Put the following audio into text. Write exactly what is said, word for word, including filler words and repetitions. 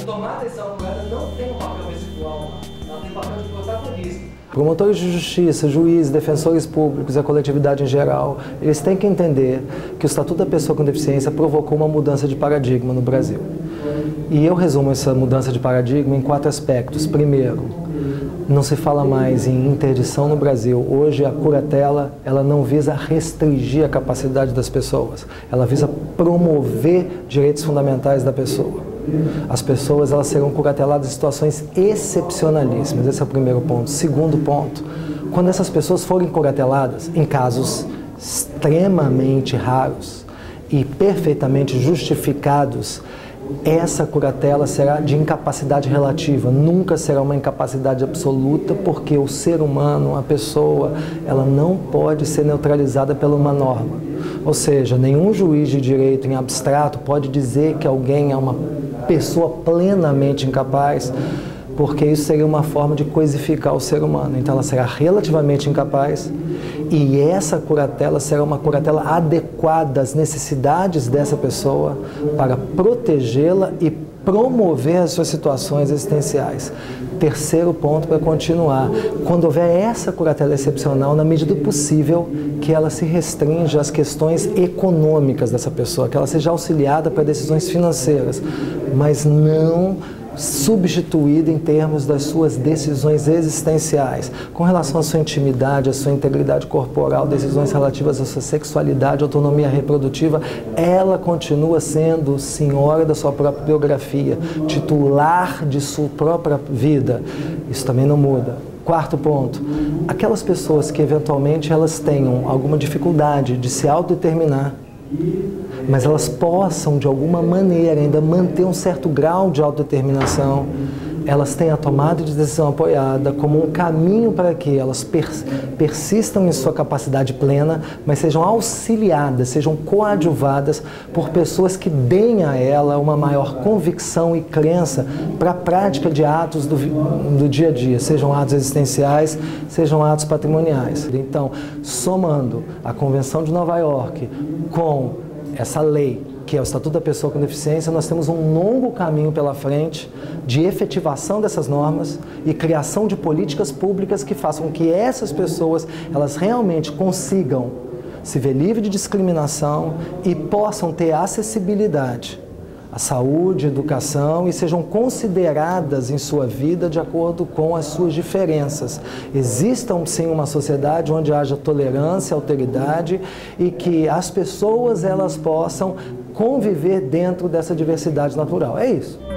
tomar atenção para ela não tem um papel residual, ela tem papel de protagonista. Promotores de justiça, juízes, defensores públicos e a coletividade em geral, eles têm que entender que o Estatuto da Pessoa com Deficiência provocou uma mudança de paradigma no Brasil. E eu resumo essa mudança de paradigma em quatro aspectos. Primeiro, não se fala mais em interdição no Brasil. Hoje a curatela, ela não visa restringir a capacidade das pessoas, ela visa promover direitos fundamentais da pessoa. As pessoas, elas serão curateladas em situações excepcionalíssimas, esse é o primeiro ponto. Segundo ponto, quando essas pessoas forem curateladas, em casos extremamente raros e perfeitamente justificados, essa curatela será de incapacidade relativa, nunca será uma incapacidade absoluta, porque o ser humano, a pessoa, ela não pode ser neutralizada pela uma norma. Ou seja, nenhum juiz de direito em abstrato pode dizer que alguém é uma pessoa plenamente incapaz, porque isso seria uma forma de coisificar o ser humano. Então ela será relativamente incapaz e essa curatela será uma curatela adequada às necessidades dessa pessoa para protegê-la e promover as suas situações existenciais. Terceiro ponto para continuar, quando houver essa curatela excepcional, na medida do possível, que ela se restrinja às questões econômicas dessa pessoa, que ela seja auxiliada para decisões financeiras, mas não substituída em termos das suas decisões existenciais, com relação à sua intimidade, à sua integridade corporal, decisões relativas à sua sexualidade, autonomia reprodutiva, ela continua sendo senhora da sua própria biografia, titular de sua própria vida. Isso também não muda. Quarto ponto, aquelas pessoas que eventualmente elas tenham alguma dificuldade de se autodeterminar, mas elas possam, de alguma maneira, ainda manter um certo grau de autodeterminação, elas têm a tomada de decisão apoiada como um caminho para que elas pers persistam em sua capacidade plena, mas sejam auxiliadas, sejam coadjuvadas por pessoas que deem a ela uma maior convicção e crença para a prática de atos do, do dia a dia, sejam atos existenciais, sejam atos patrimoniais. Então, somando a Convenção de Nova York com essa lei, que é o Estatuto da Pessoa com Deficiência, nós temos um longo caminho pela frente de efetivação dessas normas e criação de políticas públicas que façam que essas pessoas, elas realmente consigam se ver livre de discriminação e possam ter acessibilidade à saúde, educação e sejam consideradas em sua vida de acordo com as suas diferenças. Existam sim uma sociedade onde haja tolerância, alteridade e que as pessoas elas possam conviver dentro dessa diversidade natural. É isso.